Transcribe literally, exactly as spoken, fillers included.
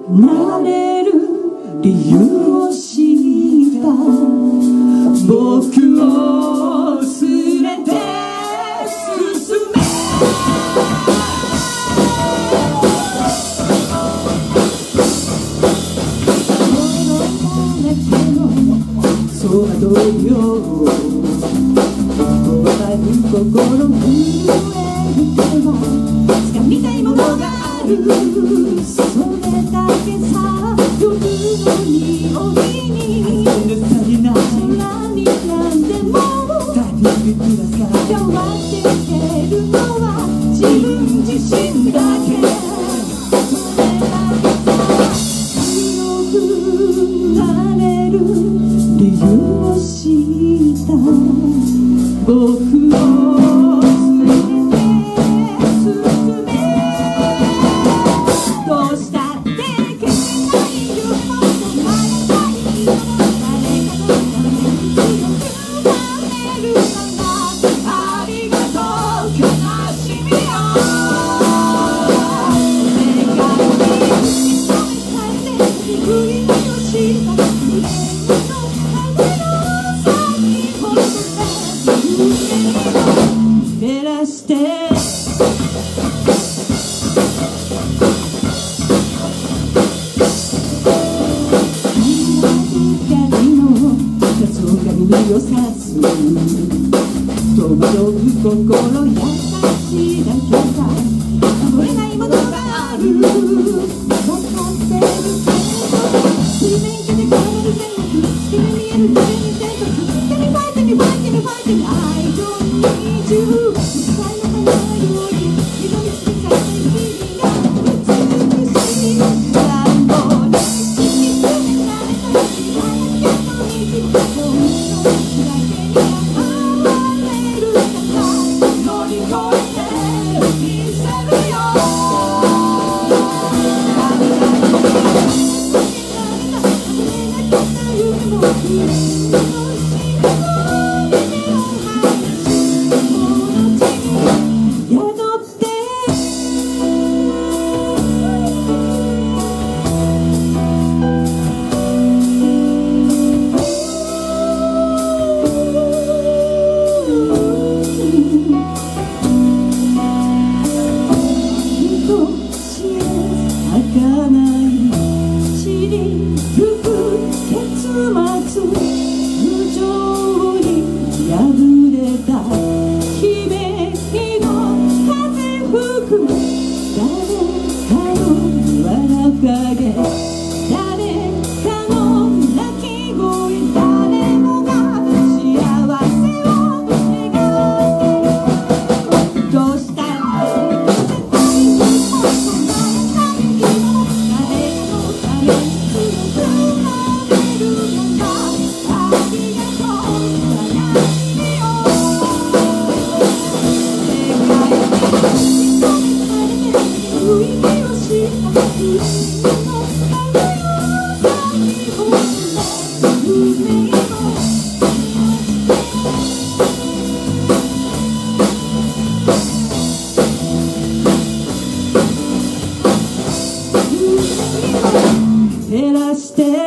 なれる理由を知った僕を連れて進めそうだとよ心震える手は掴みたいものがあるそれだけさ夜の匂いに足りない空になんでも大丈夫だから弱っていけるのは自分自身だけそれだけさ強くなれる理由を知った僕を照らして指をさす戸惑う心優しいだけさ守れないものがある分かってるけど水面下で変わる全国月が見える誰に全国手にファイトにファイトにファイトに I don't need you 実際の花より二度見つけちゃった日々が美しい乱暴に引きつめられた時はやけの道照らして